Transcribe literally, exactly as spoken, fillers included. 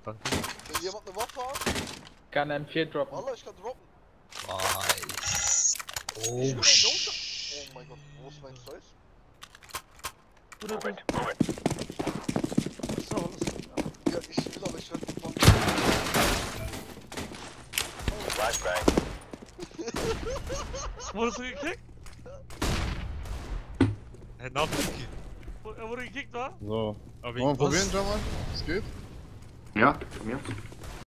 Danke. Will jemand eine Waffe haben? Kann M vier droppen. Wallah, ich kann droppen. Nice. Ich Oh, will den sh Jungs. Oh mein Gott, wo ist mein Zeug? Move it, move it. So, was? Ja, ich will, aber ich werde von. Flashbang. Wurdest du gekickt? Hey, na, Pinky. Er wurde gekickt, wa? So. Aber Wollen wir was? probieren, Jamal? Es geht? Ja, von mir.